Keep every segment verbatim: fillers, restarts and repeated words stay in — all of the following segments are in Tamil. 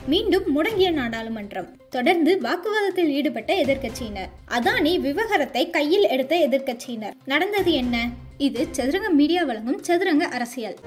மீண்டும் முடங்கிய நாடாளுமன்றம். தொடர்ந்து வாக்குவாதத்தில் ஈடுபட்ட எதிர்க்கட்சியினர். அதானி விவகாரத்தை கையில் எடுத்த எதிர்க்கட்சியினர். நடந்தது என்ன? இது சதுரங்க மீடியா வழங்கும் சதுரங்க அரசியல்.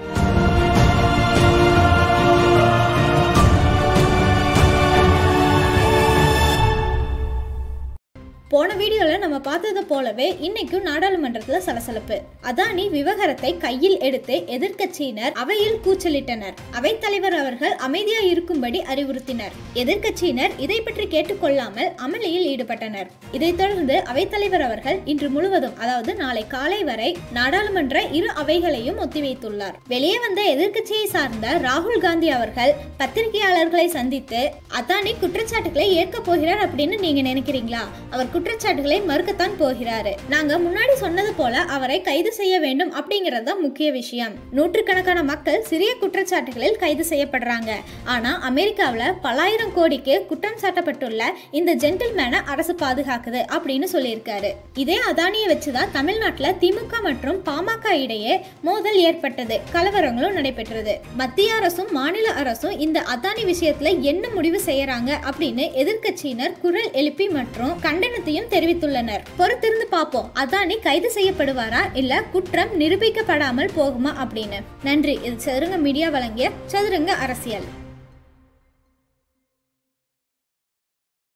போன வீடியோல நம்ம பார்த்தது போலவே இன்னைக்கும் நாடாளுமன்றத்துல சலசலப்பு. அதானி விவகாரத்தை கையில் எடுத்து எதிர்க்கட்சியினர் அவையில் கூச்சலிட்டனர். அவைத்தலைவர் அவர்கள் அமைதியா இருக்கும்படி அறிவுறுத்தினர். எதிர்க்கட்சியினர் இதை பற்றி கேட்டுக்கொள்ளாமல் அமளியில் ஈடுபட்டனர். இதைத் தொடர்ந்து அவைத்தலைவர் அவர்கள் இன்று முழுவதும், அதாவது நாளை காலை வரை நாடாளுமன்ற இரு அவைகளையும் ஒத்திவைத்துள்ளார். வெளியே வந்த எதிர்க்கட்சியை சார்ந்த ராகுல் காந்தி அவர்கள் பத்திரிகையாளர்களை சந்தித்து அதானி குற்றச்சாட்டுகளை ஏற்க போகிறார் அப்படின்னு நீங்க நினைக்கிறீங்களா? அவர் குற்றச்சாட்டுகளை மறுக்கத்தான் போகிறாரு. நாங்க முன்னாடி சொன்னது போல அவரை கைது செய்ய வேண்டும் அப்படிங்கறது முக்கிய விஷயம். நூற்றுக்கணக்கான மக்கள் சிறிய குற்றச்சாட்டுகளில் கைது செய்யப்படுறாங்க. ஆனா அமெரிக்காவில் பலாயிரம் கோடிக்கு குற்றம் சாட்டப்பட்டுள்ள இந்த ஜென்டில்மேனை அரசு பாதுகாக்குது அப்படின்னு சொல்லியிருக்காரு. இதே அதானியை வச்சுதான் தமிழ்நாட்டில் திமுக மற்றும் பாமக இடையே மோதல் ஏற்பட்டது. கலவரங்களும் நடைபெற்றது. மத்திய அரசும் மாநில அரசும் இந்த அதானி விஷயத்துல என்ன முடிவு செய்யறாங்க அப்படின்னு எதிர்க்கட்சியினர் குரல் எழுப்பி மற்றும் கண்டனத்தை தெரிவித்துள்ளனர். பொறுத்திருந்து பார்ப்போம், அதானி கைது செய்யப்படுவாரா இல்ல குற்றம் நிரூபிக்கப்படாமல் போகுமா அப்படின்னு. நன்றி. இது சதுரங்க மீடியா வழங்கிய சதுரங்க அரசியல்.